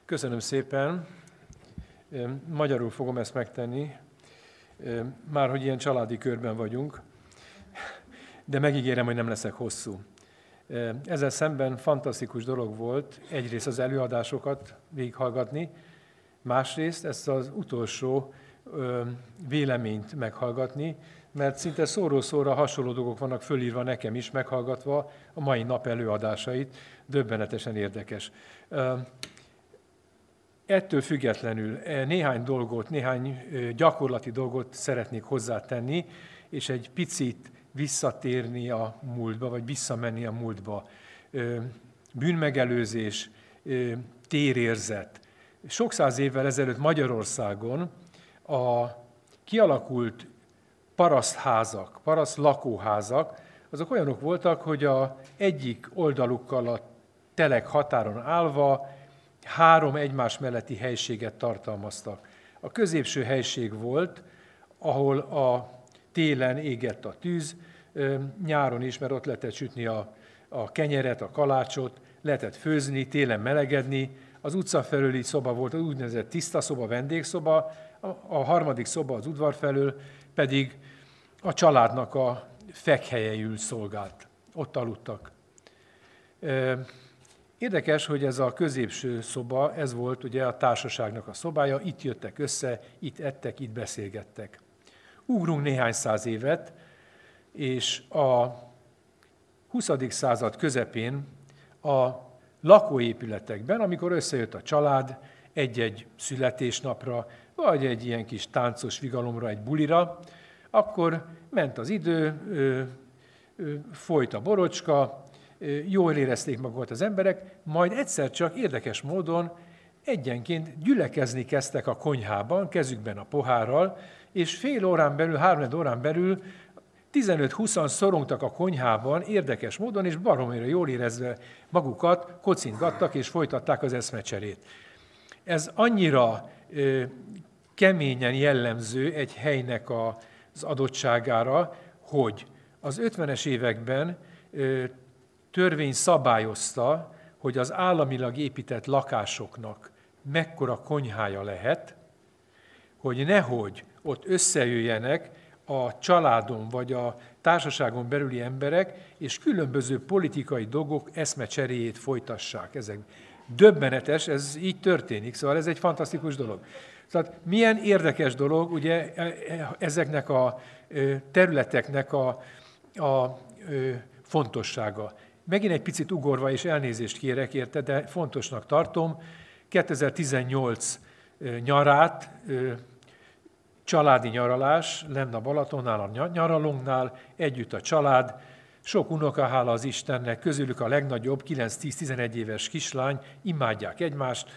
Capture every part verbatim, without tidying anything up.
Köszönöm szépen. Magyarul fogom ezt megtenni, már hogy ilyen családi körben vagyunk, de megígérem, hogy nem leszek hosszú. Ezzel szemben fantasztikus dolog volt egyrészt az előadásokat végighallgatni, másrészt ezt az utolsó véleményt meghallgatni, mert szinte szóról szóra hasonló dolgok vannak fölírva nekem is, meghallgatva a mai nap előadásait, döbbenetesen érdekes. Ettől függetlenül néhány dolgot, néhány gyakorlati dolgot szeretnék hozzátenni, és egy picit visszatérni a múltba, vagy visszamenni a múltba. Bűnmegelőzés, térérzet. Sok száz évvel ezelőtt Magyarországon a kialakult parasztházak, paraszt lakóházak, azok olyanok voltak, hogy a egyik oldalukkal a telek határon állva három egymás melletti helységet tartalmaztak. A középső helység volt, ahol a télen égett a tűz, nyáron is, mert ott lehetett sütni a, a kenyeret, a kalácsot, lehetett főzni, télen melegedni. Az utca felüli szoba volt az úgynevezett tiszta szoba, vendégszoba, a harmadik szoba az udvar felől pedig a családnak a fekhelyeiül szolgált. Ott aludtak. Érdekes, hogy ez a középső szoba, ez volt ugye a társaságnak a szobája, itt jöttek össze, itt ettek, itt beszélgettek. Ugrunk néhány száz évet, és a huszadik század közepén a lakóépületekben, amikor összejött a család egy-egy születésnapra, vagy egy ilyen kis táncos vigalomra, egy bulira, akkor ment az idő, folyt a borocska, jól érezték magukat az emberek, majd egyszer csak érdekes módon egyenként gyülekezni kezdtek a konyhában, kezükben a pohárral, és fél órán belül, három órán belül tizenöt-húszan szorongtak a konyhában érdekes módon, és baromira jól érezve magukat kocintgattak, és folytatták az eszmecserét. Ez annyira ö, keményen jellemző egy helynek a, az adottságára, hogy az ötvenes években ö, törvény szabályozta, hogy az államilag épített lakásoknak mekkora konyhája lehet, hogy nehogy ott összejöjjenek a családon vagy a társaságon belüli emberek, és különböző politikai dolgok eszmecseréjét folytassák. Ezek döbbenetes, ez így történik, szóval ez egy fantasztikus dolog. Szóval milyen érdekes dolog, ugye ezeknek a területeknek a, a fontossága. Megint egy picit ugorva, és elnézést kérek érte, de fontosnak tartom. kétezer-tizennyolc nyarát, családi nyaralás, lenn a Balatonnál, a nyaralónknál, együtt a család, sok unoka, hála az Istennek, közülük a legnagyobb, kilenc-tíz-tizenegy éves kislány, imádják egymást,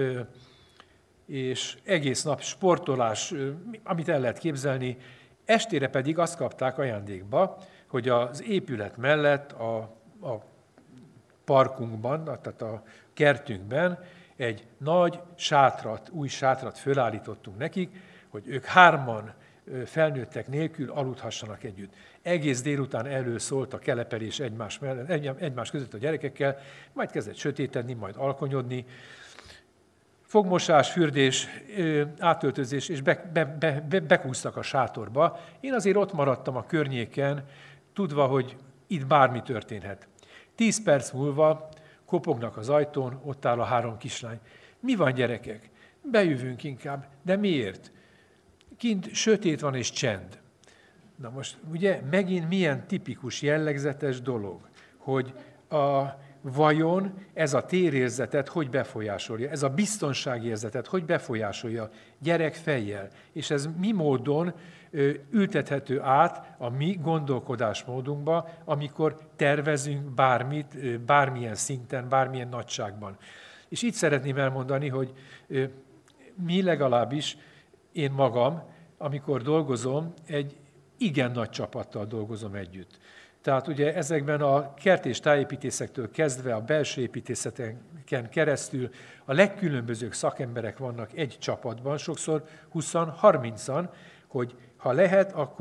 és egész nap sportolás, amit el lehet képzelni, estére pedig azt kapták ajándékba, hogy az épület mellett a, a parkunkban, tehát a kertünkben egy nagy sátrat, új sátrat fölállítottunk nekik, hogy ők hárman felnőttek nélkül aludhassanak együtt. Egész délután elő szólt a kelepelés egymás, mellett, egymás között a gyerekekkel, majd kezdett sötétedni, majd alkonyodni. Fogmosás, fürdés, átöltözés, és be, be, be, be, bekúztak a sátorba. Én azért ott maradtam a környéken, tudva, hogy itt bármi történhet. Tíz perc múlva kopognak az ajtón, ott áll a három kislány. Mi van, gyerekek? Bejövünk inkább. De miért? Kint sötét van és csend. Na most ugye megint milyen tipikus, jellegzetes dolog, hogy a, vajon ez a térérzetet hogy befolyásolja, ez a biztonságérzetet hogy befolyásolja gyerek fejjel, és ez mi módon ö, ültethető át a mi gondolkodásmódunkba, amikor tervezünk bármit, ö, bármilyen szinten, bármilyen nagyságban. És itt szeretném elmondani, hogy ö, mi legalábbis, én magam, amikor dolgozom, egy igen nagy csapattal dolgozom együtt. Tehát ugye ezekben a kert- és tájépítészektől kezdve a belső építészeteken keresztül a legkülönbözőbb szakemberek vannak egy csapatban, sokszor húsz-harmincan, hogy ha lehet, akkor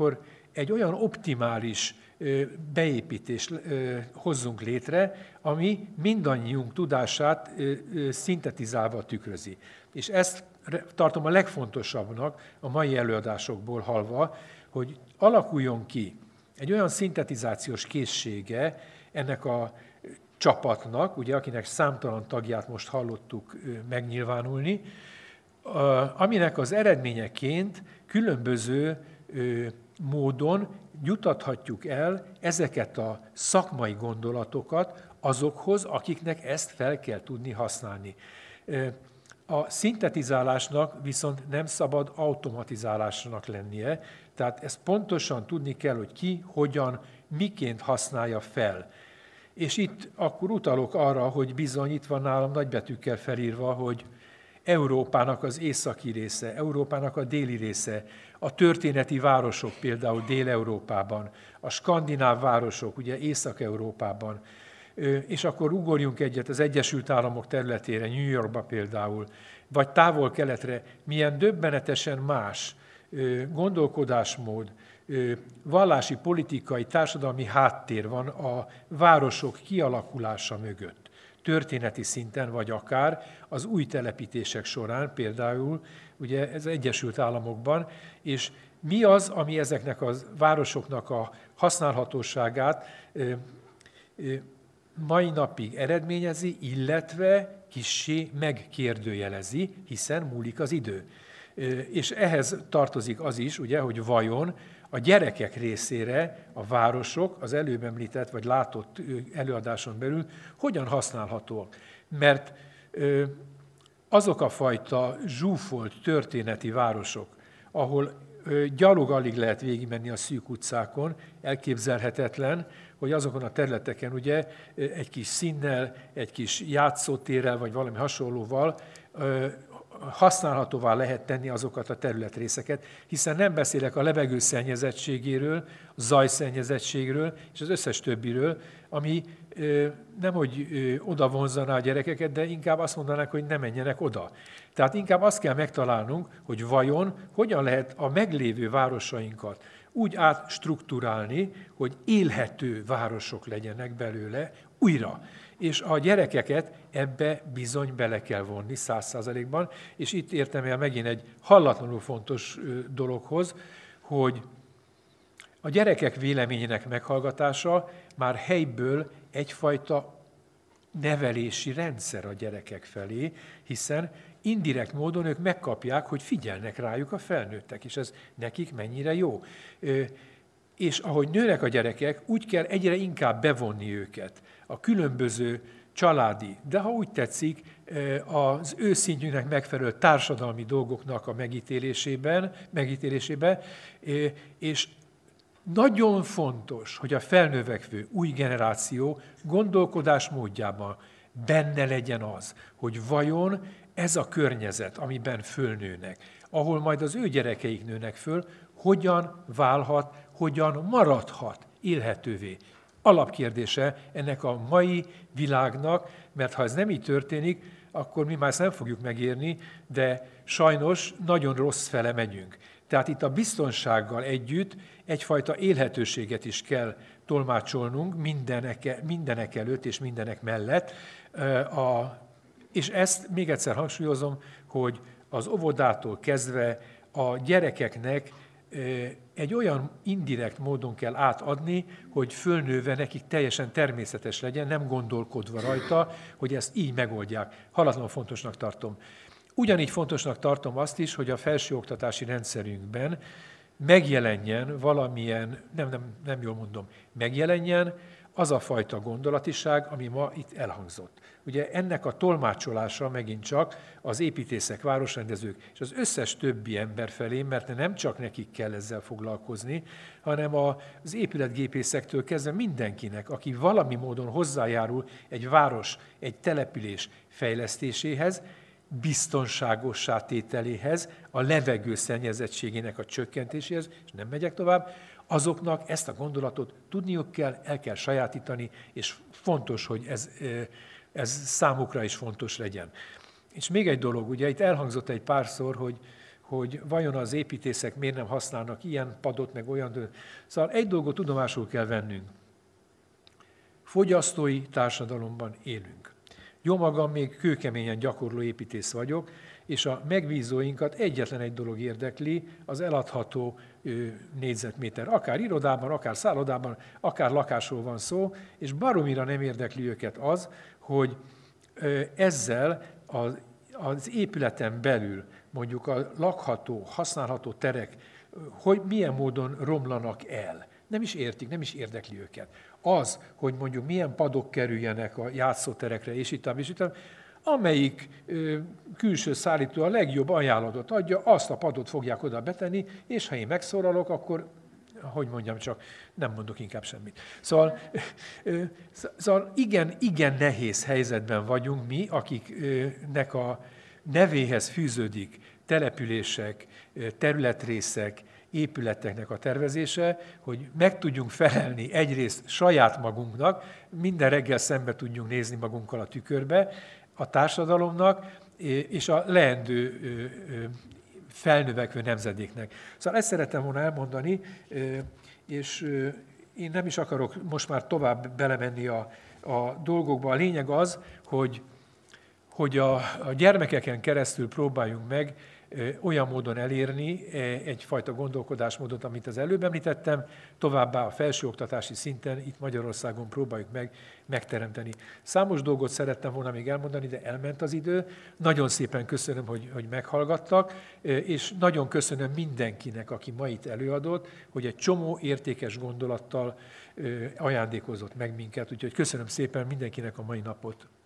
egy olyan optimális beépítést hozzunk létre, ami mindannyiunk tudását szintetizálva tükrözi. És ezt tartom a legfontosabbnak a mai előadásokból hallva, hogy alakuljon ki egy olyan szintetizációs készsége ennek a csapatnak, ugye, akinek számtalan tagját most hallottuk megnyilvánulni, aminek az eredményeként különböző módon jutathatjuk el ezeket a szakmai gondolatokat azokhoz, akiknek ezt fel kell tudni használni. A szintetizálásnak viszont nem szabad automatizálásnak lennie, tehát ezt pontosan tudni kell, hogy ki, hogyan, miként használja fel. És itt akkor utalok arra, hogy bizony itt van nálam nagybetűkkel felírva, hogy Európának az északi része, Európának a déli része, a történeti városok például Dél-Európában, a skandináv városok ugye Észak-Európában, és akkor ugorjunk egyet az Egyesült Államok területére, New Yorkba például, vagy távol-keletre, milyen döbbenetesen más gondolkodásmód, vallási, politikai, társadalmi háttér van a városok kialakulása mögött. Történeti szinten, vagy akár az új telepítések során, például ugye ez Egyesült Államokban, és mi az, ami ezeknek a városoknak a használhatóságát mai napig eredményezi, illetve kissé megkérdőjelezi, hiszen múlik az idő. És ehhez tartozik az is, ugye, hogy vajon a gyerekek részére a városok, az előbb említett vagy látott előadáson belül hogyan használhatóak. Mert azok a fajta zsúfolt történeti városok, ahol gyalog alig lehet végigmenni a szűk utcákon, elképzelhetetlen, hogy azokon a területeken ugye egy kis színnel, egy kis játszótérrel vagy valami hasonlóval használhatóvá lehet tenni azokat a területrészeket, hiszen nem beszélek a levegő szennyezettségéről, a zajszennyezettségről és az összes többiről, ami nemhogy oda vonzaná a gyerekeket, de inkább azt mondanák, hogy ne menjenek oda. Tehát inkább azt kell megtalálnunk, hogy vajon hogyan lehet a meglévő városainkat úgy átstruktúrálni, hogy élhető városok legyenek belőle újra. És a gyerekeket ebbe bizony bele kell vonni száz százalékban, és itt értem el megint egy hallatlanul fontos dologhoz, hogy a gyerekek véleményének meghallgatása már helyből egyfajta nevelési rendszer a gyerekek felé, hiszen indirekt módon ők megkapják, hogy figyelnek rájuk a felnőttek, és ez nekik mennyire jó. És ahogy nőnek a gyerekek, úgy kell egyre inkább bevonni őket a különböző családi, de ha úgy tetszik, az ő szintjüknek megfelelő társadalmi dolgoknak a megítélésében, megítélésében, és nagyon fontos, hogy a felnövekvő új generáció gondolkodásmódjában benne legyen az, hogy vajon ez a környezet, amiben fölnőnek, ahol majd az ő gyerekeik nőnek föl, hogyan válhat, hogyan maradhat élhetővé. Alapkérdése ennek a mai világnak, mert ha ez nem így történik, akkor mi már ezt nem fogjuk megérni, de sajnos nagyon rossz fele megyünk. Tehát itt a biztonsággal együtt egyfajta élhetőséget is kell tolmácsolnunk mindenek, mindenek előtt és mindenek mellett. A, és ezt még egyszer hangsúlyozom, hogy az óvodától kezdve a gyerekeknek egy olyan indirekt módon kell átadni, hogy fölnőve nekik teljesen természetes legyen, nem gondolkodva rajta, hogy ezt így megoldják. Hallatlanul fontosnak tartom. Ugyanígy fontosnak tartom azt is, hogy a felsőoktatási rendszerünkben megjelenjen valamilyen, nem, nem, nem jól mondom, megjelenjen az a fajta gondolatiság, ami ma itt elhangzott. Ugye ennek a tolmácsolása megint csak az építészek, városrendezők és az összes többi ember felé, mert nem csak nekik kell ezzel foglalkozni, hanem az épületgépészektől kezdve mindenkinek, aki valami módon hozzájárul egy város, egy település fejlesztéséhez, biztonságossá tételéhez, a levegő szennyezettségének a csökkentéséhez, és nem megyek tovább, azoknak ezt a gondolatot tudniuk kell, el kell sajátítani, és fontos, hogy ez, ez számukra is fontos legyen. És még egy dolog, ugye itt elhangzott egy párszor, hogy, hogy vajon az építészek miért nem használnak ilyen padot, meg olyan. Szóval egy dolgot tudomásul kell vennünk. Fogyasztói társadalomban élünk. Jó magam még kőkeményen gyakorló építész vagyok, és a megbízóinkat egyetlen egy dolog érdekli, az eladható négyzetméter. Akár irodában, akár szállodában, akár lakásról van szó, és baromira nem érdekli őket az, hogy ezzel az, az épületen belül mondjuk a lakható, használható terek, hogy milyen módon romlanak el. Nem is értik, nem is érdekli őket. Az, hogy mondjuk milyen padok kerüljenek a játszóterekre, és itt, és itt, amelyik ö, külső szállító a legjobb ajánlatot adja, azt a padot fogják oda betenni, és ha én megszólalok, akkor, hogy mondjam csak, nem mondok inkább semmit. Szóval, ö, szóval igen, igen nehéz helyzetben vagyunk mi, akiknek a nevéhez fűződik települések, területrészek, épületeknek a tervezése, hogy meg tudjunk felelni egyrészt saját magunknak, minden reggel szembe tudjunk nézni magunkkal a tükörbe, a társadalomnak és a leendő felnövekvő nemzedéknek. Szóval ezt szerettem volna elmondani, és én nem is akarok most már tovább belemenni a, a dolgokba. A lényeg az, hogy, hogy a, a gyermekeken keresztül próbáljunk meg olyan módon elérni egyfajta gondolkodásmódot, amit az előbb említettem, továbbá a felsőoktatási szinten itt Magyarországon próbáljuk meg megteremteni. Számos dolgot szerettem volna még elmondani, de elment az idő. Nagyon szépen köszönöm, hogy, hogy meghallgattak, és nagyon köszönöm mindenkinek, aki ma itt előadott, hogy egy csomó értékes gondolattal ajándékozott meg minket. Úgyhogy köszönöm szépen mindenkinek a mai napot.